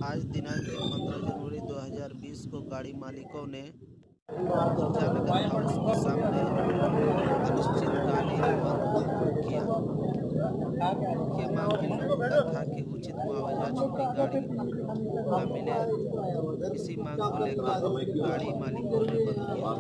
आज दिनांक 15 जनवरी 2020 को गाड़ी मालिकों ने ऊर्जानगर हाउस के सामने अनिश्चितकालीन बंद किया। ये मांग इन लोगों का था कि उचित मुआवजा छूटी गाड़ी का मिले। इसी मांग को लेकर गाड़ी मालिकों ने बंद किया।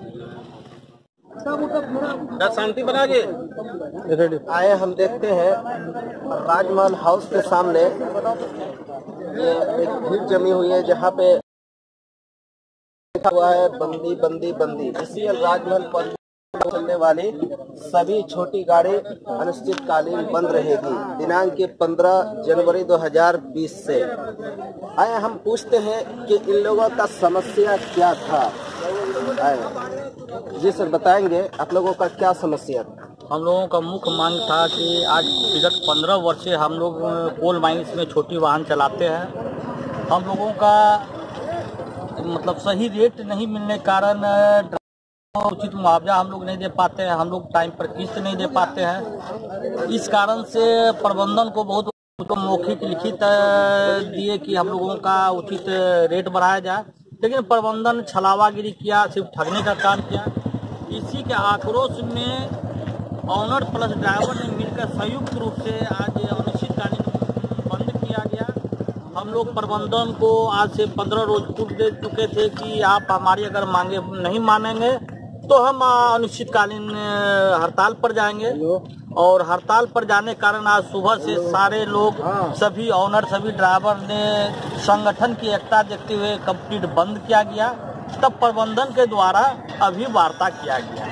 शांति बना के आए हम देखते हैं राजमहल हाउस के सामने ये एक भीड़ जमी हुई है जहाँ पे लिखा हुआ है बंदी बंदी बंदी। इसी राजमहल पर चलने वाली सभी छोटी गाड़ी अनिश्चितकालीन बंद रहेगी दिनांक 15 जनवरी 2020 से। आए हम पूछते हैं कि इन लोगों का समस्या क्या था। आए जी सर बताएंगे आप लोगों का क्या समस्या था। हम लोगों का मुख्य मांग था कि आज विगत 15 वर्ष से हम लोग कोल माइंस में छोटी वाहन चलाते हैं। हम लोगों का मतलब सही रेट नहीं मिलने के कारण उचित मुआवजा हम लोग नहीं दे पाते हैं। हम लोग टाइम पर किस्त नहीं दे पाते हैं। इस कारण से प्रबंधन को बहुत मौखिक लिखित दिए कि हम लोगों का उचित रेट बढ़ाया जाए, लेकिन प्रबंधन छलावागिरी किया, सिर्फ ठगने का काम किया। इसी के आक्रोश में ऑनर प्लस ड्राइवर ने मिलकर संयुक्त रूप से आज अनिश्चितकालीन बंद किया गया। हम लोग प्रबंधन को आज से 15 रोज पूर्व दे चुके थे कि आप हमारी अगर मांगे नहीं मानेंगे तो हम अनिश्चितकालीन हड़ताल पर जाएंगे। और हड़ताल पर जाने के कारण आज सुबह से सारे लोग, सभी ऑनर, सभी ड्राइवर ने संगठन की एकता देखते हुए कंप्लीट बंद किया गया। तब प्रबंधन के द्वारा अभी वार्ता किया गया।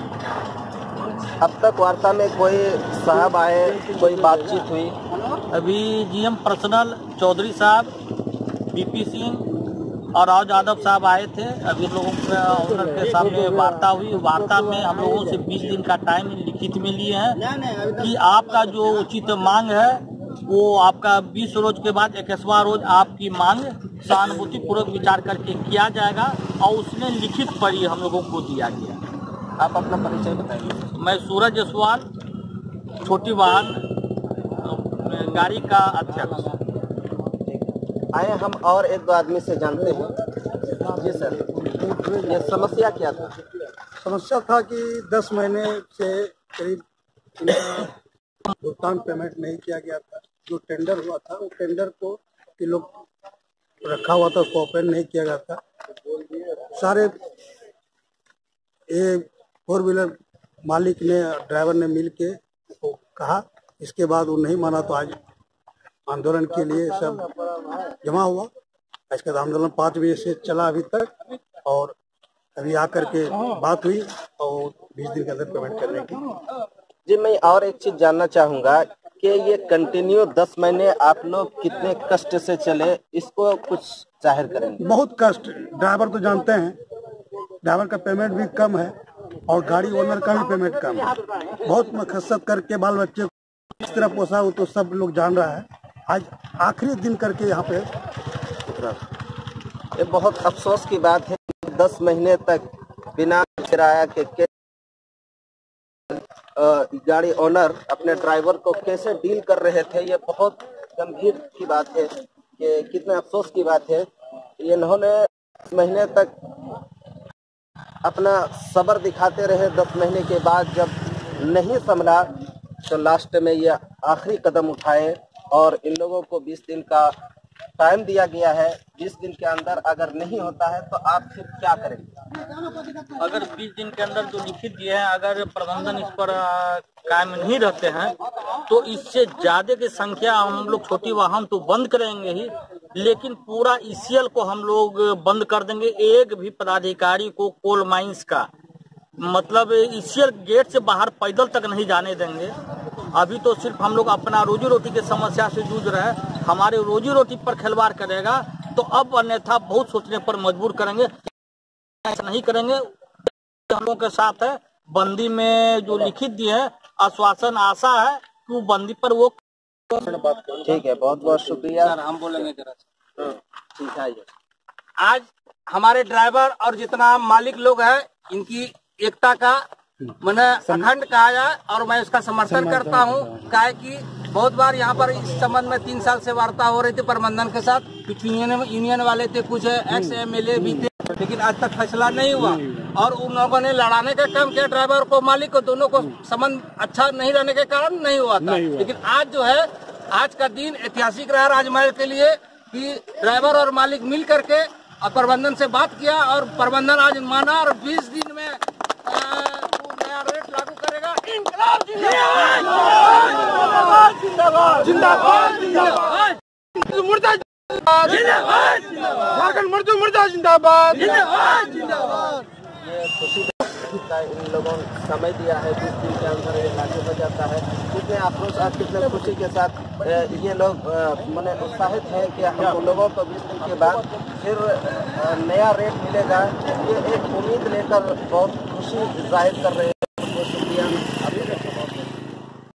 अब तक वार्ता में कोई साहब आए, कोई बातचीत हुई? अभी जीएम पर्सनल चौधरी साहब, बीपी सिंह और राव यादव साहब आए थे। अभी लोगों के ऑनर के सामने वार्ता हुई। वार्ता में हम लोगों से 20 दिन का टाइम लिखित में लिए हैं कि आपका जो उचित मांग है वो आपका 20 रोज के बाद 21वां रोज आपकी मांग सहानुभूति पूर्वक विचार करके किया जाएगा। और उसमें लिखित पर ही हम लोगों को दिया गया। आप अपना परिचय बताइए। मैं सूरज जसवाल, छोटी वाहन गाड़ी का अध्यक्ष। आए हम और एक दो आदमी से जानते हैं। जी सर, ये समस्या क्या था? समस्या था कि 10 महीने से करीब इनका भुगतान पेमेंट नहीं किया गया था। जो टेंडर हुआ था वो टेंडर को कि लोग रखा हुआ था उसको ओपन नहीं किया गया था। सारे ये 4 व्हीलर मालिक ने, ड्राइवर ने मिल के उसको कहा। इसके बाद वो नहीं माना तो आज आंदोलन के लिए सब जमा हुआ। इसके बाद आंदोलन 5 बजे से चला अभी तक, और अभी आकर के बात हुई और 20 दिन के अंदर पेमेंट करने की। जी मैं और एक चीज जानना चाहूँगा कि ये कंटिन्यू 10 महीने आप लोग कितने कष्ट से चले, इसको कुछ जाहिर करेंगे? बहुत कष्ट। ड्राइवर तो जानते हैं, ड्राइवर का पेमेंट भी कम है और गाड़ी ओनर का भी पेमेंट कम है। बहुत मशक्कत करके बाल बच्चे को इस तरह पोसा हो तो सब लोग जान रहा है। आज आखिरी दिन करके यहाँ पे उतरा। ये बहुत अफसोस की बात है। 10 महीने तक बिना किराया के गाड़ी ओनर अपने ड्राइवर को कैसे डील कर रहे थे, ये बहुत गंभीर की बात है। कि कितने अफसोस की बात है। इन्होंने 10 महीने तक अपना सब्र दिखाते रहे। 10 महीने के बाद जब नहीं संभला तो लास्ट में ये आखिरी कदम उठाए और इन लोगों को 20 दिन का टाइम दिया गया है। 20 दिन के अंदर अगर नहीं होता है तो आप फिर क्या करेंगे? अगर 20 दिन के अंदर जो लिखित दिए हैं, अगर प्रबंधन इस पर कायम नहीं रहते हैं तो इससे ज्यादा की संख्या हम लोग छोटी वाहन तो बंद करेंगे ही, लेकिन पूरा ईसीएल को हम लोग बंद कर देंगे। एक भी पदाधिकारी को कोल माइंस का मतलब ईसीएल गेट से बाहर पैदल तक नहीं जाने देंगे। अभी तो सिर्फ हम लोग अपना रोजी रोटी की समस्या से जूझ रहे हैं। हमारे रोजी रोटी पर खिलवाड़ करेगा तो अब अन्यथा बहुत सोचने पर मजबूर करेंगे। ऐसा नहीं करेंगे। हम लोगों के साथ है। बंदी में जो लिखित दिए है, आश्वासन आशा है कि वो बंदी पर वो ठीक है। बहुत बहुत शुक्रिया सर। हम बोलेंगे जरा। ठीक है। आज हमारे ड्राइवर और जितना मालिक लोग है, इनकी एकता का मैंने अखंड कहा जाए और मैं उसका समर्थन करता हूँ। क्या कि बहुत बार यहाँ पर इस संबंध में 3 साल से वार्ता हो रही थी प्रबंधन के साथ, कुछ यूनियन वाले थे, कुछ एक्स MLA भी थे, लेकिन आज तक फैसला नहीं हुआ और उन लोगों ने लड़ाने का काम किया। ड्राइवर को, मालिक को, दोनों को संबंध अच्छा नहीं रहने के कारण नहीं हुआ था। लेकिन आज जो है, आज का दिन ऐतिहासिक रहा राजमहल के लिए कि ड्राइवर और मालिक मिल करके और प्रबंधन से बात किया और प्रबंधन आज माना और 20 दिन में नया रेट लागू करेगा। इंकलाब जिंदाबाद, जिंदाबाद, जिंदाबाद, मुर्दाबाद, जिंदाबाद, झारखंड मजदूर मुर्दा जिंदाबाद, जिंदाबाद, जिंदाबाद। ये खुशी का इन लोगों ने समय दिया है, 20 दिन के अंदर ये लागू हो जाता है। कितने आक्रोश और कितने खुशी के साथ ये लोग माने उत्साहित है कि हम लोगों को 20 दिन के बाद फिर नया रेट मिलेगा। ये एक उम्मीद लेकर बहुत खुशी जाहिर कर रहे हैं।